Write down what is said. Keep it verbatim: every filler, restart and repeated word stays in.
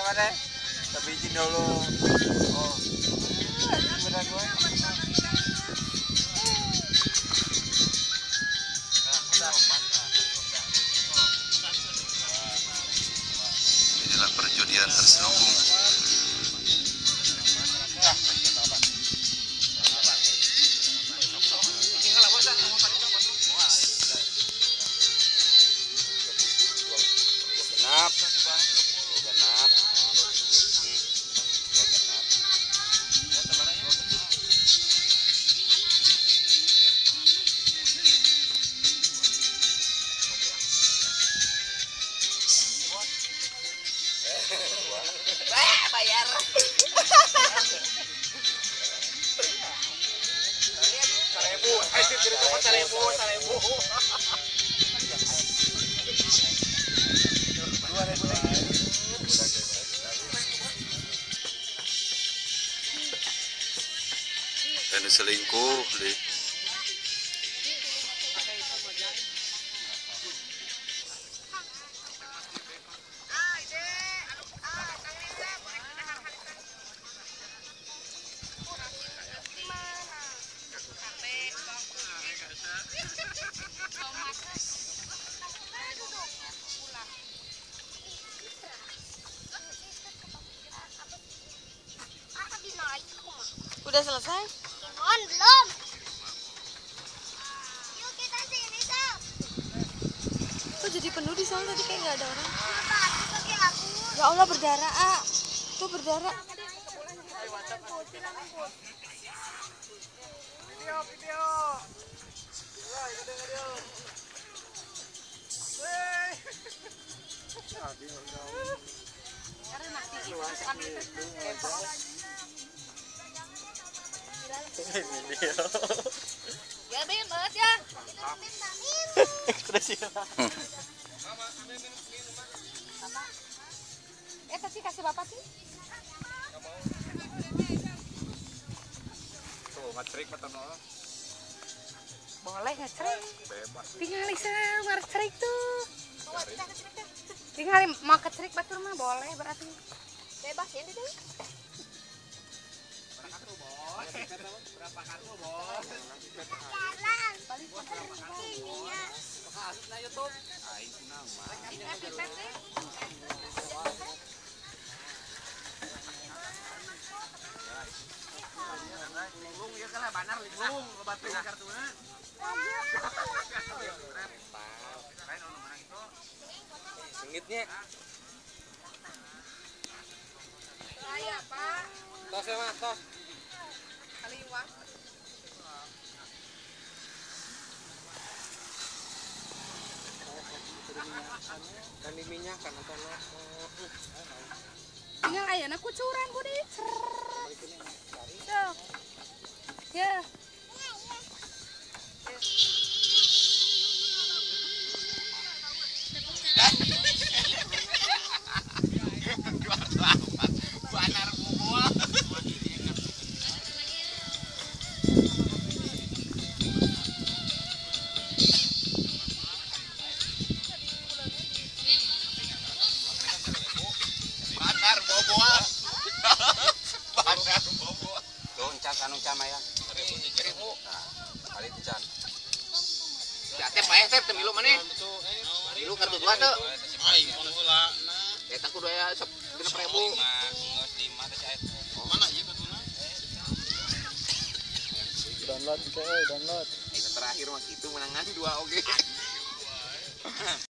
mana? Tapi izin dulu. Oh. Benar gue. Inilah perjudian terselubung. Genap, genap. Bayar. Seribu, ayo jadi coklat seribu, seribu. Dua ribu lagi. Dan selingkuh di Udah selesai? Belum, belum. Yuk kita sini, Sal. Kok jadi penuh di sana tadi kayak nggak ada orang? Kenapa aku pakai aku? Ya Allah berdarah, ah. Tuh berdarah. Video, video. Wah, itu video. Weh. Karena masih masuk angin. Ya Bim, banget ya. Sudah siap. Eh tadi kasih bapak sih. Tuh, ngetrik mata nol. Boleh ngecerik. Bebas. Tinggal iseng ngecerik tuh. Tinggal mau kecerik batur mah boleh berarti. Bebas ya, Dede. Berapa kartu, Bos? Jalan. Ininya. Kasus na YouTube. Ay, nama. Linglung ya kan banar linglung batu kartuna. Sengitnya. Saya Pak. Tos ya, Mas, tos. Kaliwat. Dan di minyak kan atau Tinggal ayana kucuran ku deh. Tuh. Ya. banar bubul. Banar boboa. Banar boboa. Tuh encan anu camaya. seribu. Nah, kali itu can. Ya teh paeh teh teh milu maneh. Milu kartu dua tuh. Ai mun heula. Eta kudu aya genep ribu. Geus lima teh sae. Mana ieu kartuna? Download teh, download. Ini terakhir mah kitu menangan dua oge.